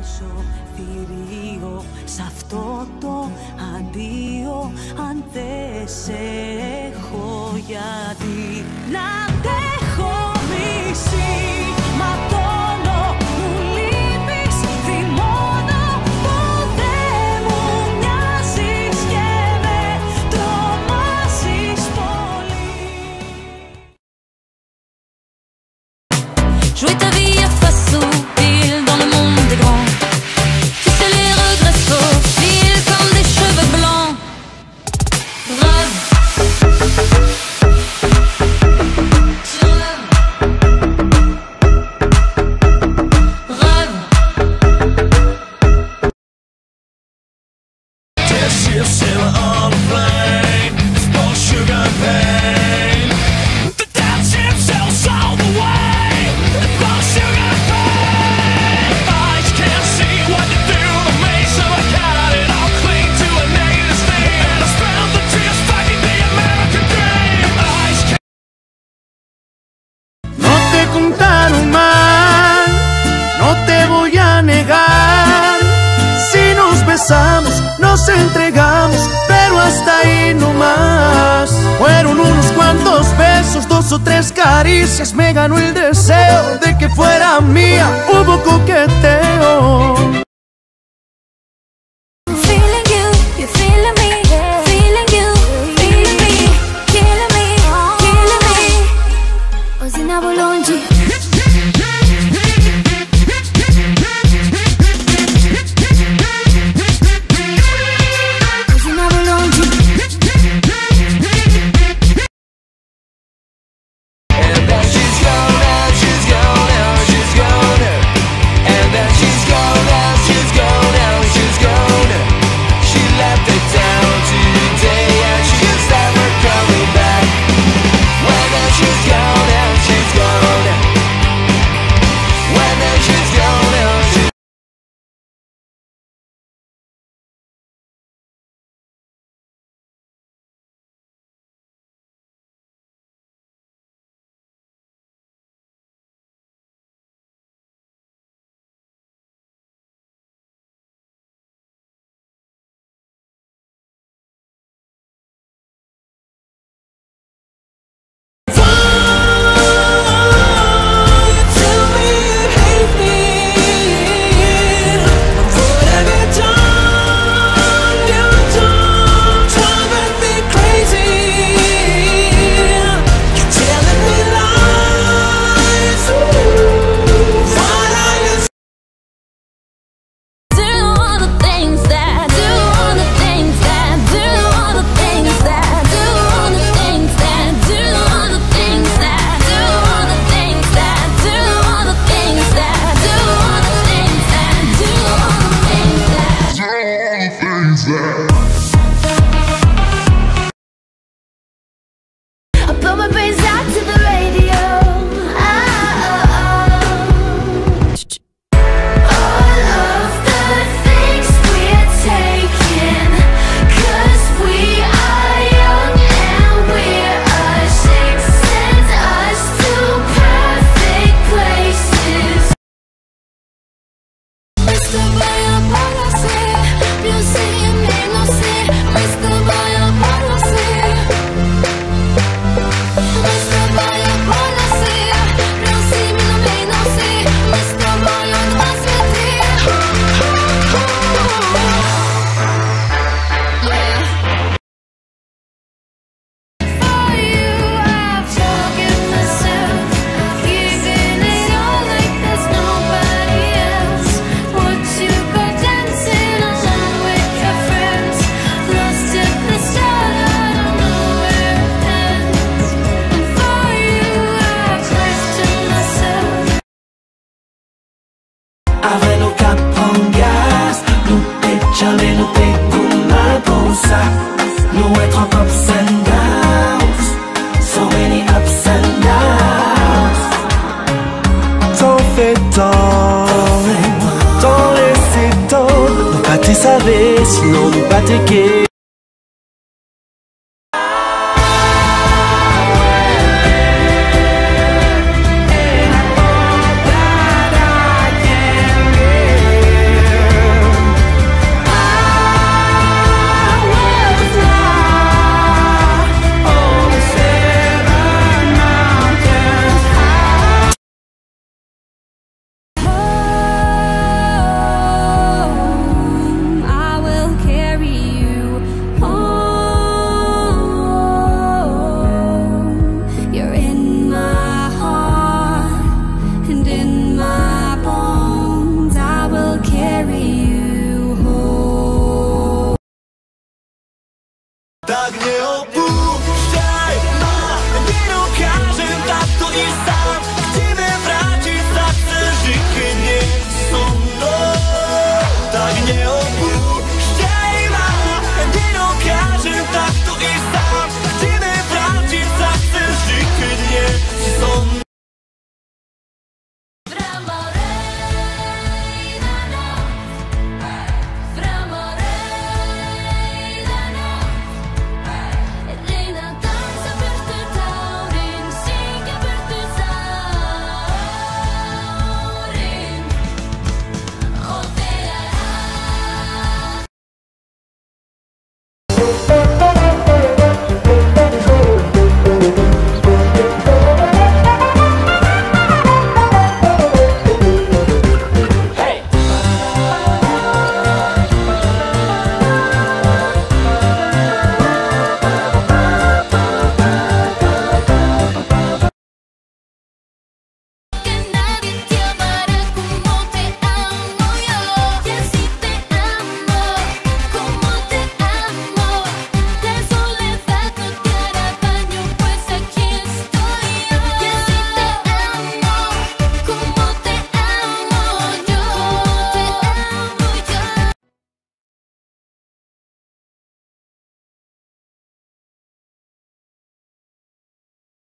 δώσω θηρίο σ' αυτό το αντίο, αν δεν σε έχω, γιατί να αντέχω μισή. Ματώνω, μου λείπεις, θυμώνω που δεν μου μοιάζεις και με τρομάζεις πολύ. Jouer ta vie à face au pile dans le monde des grands. Tu sais les regrets faufilent comme des cheveux blancs. Rêve. Tu rêves. Rêve. Test yourself on a plane. It's more sugar and pain. The dancing sells all the way. It's more sugar and pain. Eyes can't see what you do to me, so I got it all clean to a negative state. And I spent the tears fighting the American dream. Eyes can't. No te contaron mal, no te voy a negar. Si nos besamos, nos entregamos, pero hasta ahí no más. Fueron unos cuantos besos, 2 o 3 caricias, me ganó el deseo de que fuera mía. Hubo coqueteo. Feeling you, you're feeling me, feeling you, feeling me, killing me, killing me. Ozinavo longe. Ozinavo longe. And then she's gone now, she's gone now, she's gone now. And then she's gone now, she's gone now, she's gone now. She left it down today and she's never coming back. When then she's gone now, she's gone now. When then she's gone now, she's I put my brains out to the radio. All of the things we're taking, 'cause we are young and we're ashamed. Send us to perfect places. Mr. Baya Parase, più sì e meno sì. Mr. Baya Parase. Mr. Baya Parase, più sì meno sì. Mr. Baya Parase. Yeah. For you, I've forgiven myself, giving it all like there's nobody else. Watch you go dancing along with your friends, lost in the start, I don't know where it ends. And for you, I've questioned myself. Avendo capo un gas, nous jamais nous comme mal pour ça. Nous être en ups and downs, so many ups and downs. T'en fais tant, t'en laisser tant. Nous pas te savoir, sinon nous pas te